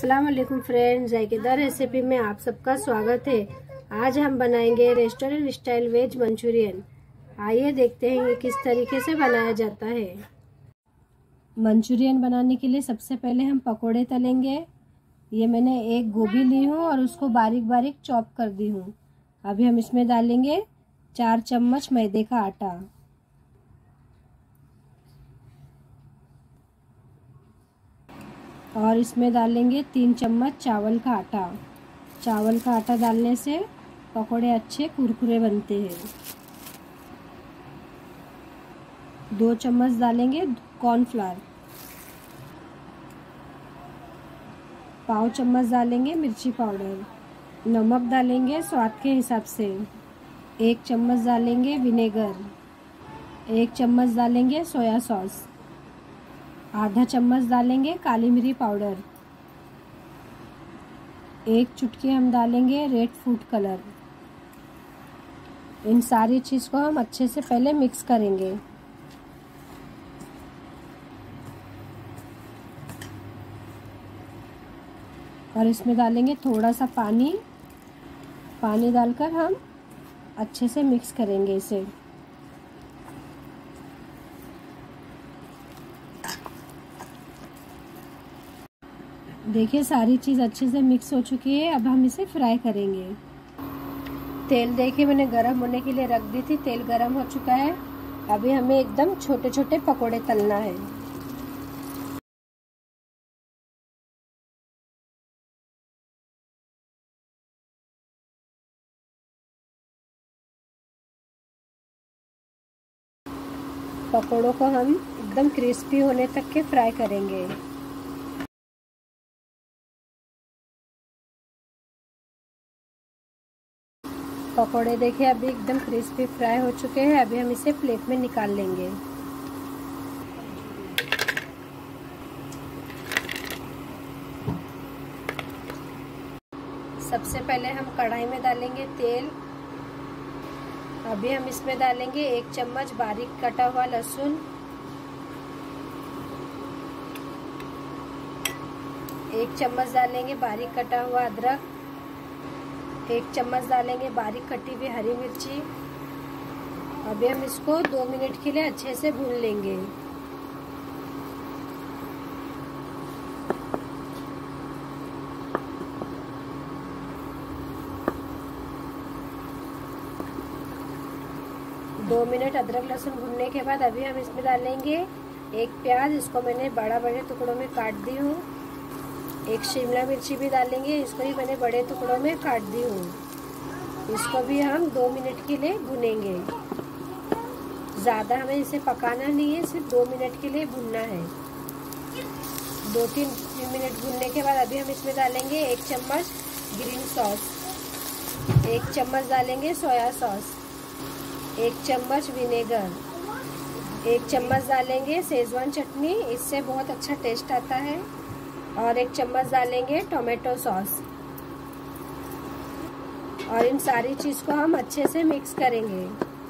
अस्सलाम वालेकुम friends, जायकेदार recipe में आप सबका स्वागत है। आज हम बनाएंगे रेस्टोरेंट स्टाइल वेज मंचूरियन। आइए देखते हैं ये किस तरीके से बनाया जाता है। मंचूरियन बनाने के लिए सबसे पहले हम पकोड़े तलेंगे। ये मैंने एक गोभी ली हूँ और उसको बारीक बारीक चॉप कर दी हूँ। अभी हम इसमें डालेंगे 4 चम्मच मैदे का आटा, और इसमें डालेंगे 3 चम्मच चावल का आटा। चावल का आटा डालने से पकोड़े अच्छे कुरकुरे बनते हैं। 2 चम्मच डालेंगे कॉर्नफ्लावर, पाव चम्मच डालेंगे मिर्ची पाउडर, नमक डालेंगे स्वाद के हिसाब से, 1 चम्मच डालेंगे विनेगर, 1 चम्मच डालेंगे सोया सॉस, आधा चम्मच डालेंगे काली मिरी पाउडर, 1 चुटकी हम डालेंगे रेड फूड कलर। इन सारी चीज़ को हम अच्छे से पहले मिक्स करेंगे। और इसमें डालेंगे थोड़ा सा पानी। पानी डालकर हम अच्छे से मिक्स करेंगे इसे। देखिए सारी चीज़ अच्छे से मिक्स हो चुकी है। अब हम इसे फ्राई करेंगे। तेल देखिए मैंने गरम होने के लिए रख दी थी। तेल गरम हो चुका है। अभी हमें एकदम छोटे छोटे पकोड़े तलना है। पकोड़ों को हम एकदम क्रिस्पी होने तक के फ्राई करेंगे। पकोड़े देखिए अभी एकदम क्रिस्पी फ्राई हो चुके हैं। अभी हम इसे प्लेट में निकाल लेंगे। सबसे पहले हम कढ़ाई में डालेंगे तेल। अभी हम इसमें डालेंगे 1 चम्मच बारीक कटा हुआ लहसुन, 1 चम्मच डालेंगे बारीक कटा हुआ अदरक, 1 चम्मच डालेंगे बारीक कटी हुई हरी मिर्ची। अभी हम इसको 2 मिनट के लिए अच्छे से भून लेंगे। दो मिनट अदरक लहसुन भूनने के बाद अभी हम इसमें डालेंगे 1 प्याज। इसको मैंने बड़े टुकड़ों में काट दी हूँ। 1 शिमला मिर्ची भी डालेंगे। इसको भी मैंने बड़े टुकड़ों में काट दी हूँ। इसको भी हम 2 मिनट के लिए भुनेंगे। ज़्यादा हमें इसे पकाना नहीं है, सिर्फ 2 मिनट के लिए भुनना है। 2-3 मिनट भुनने के बाद अभी हम इसमें डालेंगे 1 चम्मच ग्रीन सॉस, 1 चम्मच डालेंगे सोया सॉस, 1 चम्मच विनेगर, 1 चम्मच डालेंगे शेजवान चटनी, इससे बहुत अच्छा टेस्ट आता है, और 1 चम्मच डालेंगे टोमेटो सॉस। और इन सारी चीज को हम अच्छे से मिक्स करेंगे।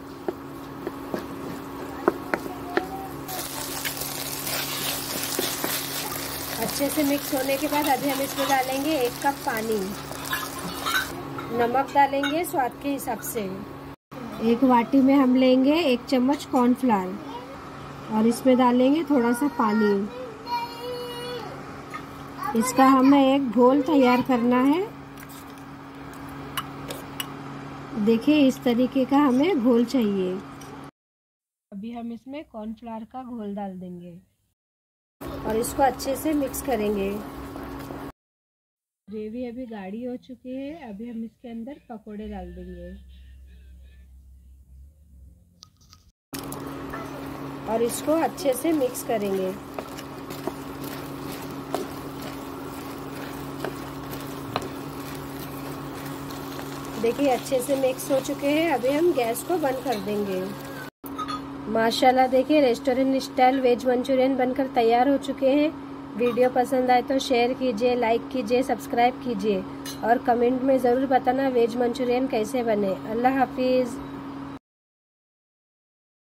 अच्छे से मिक्स होने के बाद अभी हम इसमें डालेंगे 1 कप पानी, नमक डालेंगे स्वाद के हिसाब से। एक वाटी में हम लेंगे 1 चम्मच कॉर्नफ्लावर और इसमें डालेंगे थोड़ा सा पानी। इसका हमें एक घोल तैयार करना है। देखिए इस तरीके का हमें घोल चाहिए। अभी हम इसमें कॉर्नफ्लावर का घोल डाल देंगे और इसको अच्छे से मिक्स करेंगे। ग्रेवी अभी गाढ़ी हो चुकी है। अभी हम इसके अंदर पकोड़े डाल देंगे और इसको अच्छे से मिक्स करेंगे। देखिए अच्छे से मिक्स हो चुके हैं। अभी हम गैस को बंद कर देंगे। माशाल्लाह देखिए रेस्टोरेंट स्टाइल वेज मंचूरियन बनकर तैयार हो चुके हैं। वीडियो पसंद आए तो शेयर कीजिए, लाइक कीजिए, सब्सक्राइब कीजिए और कमेंट में ज़रूर बताना वेज मंचूरियन कैसे बने। अल्लाह हाफिज़।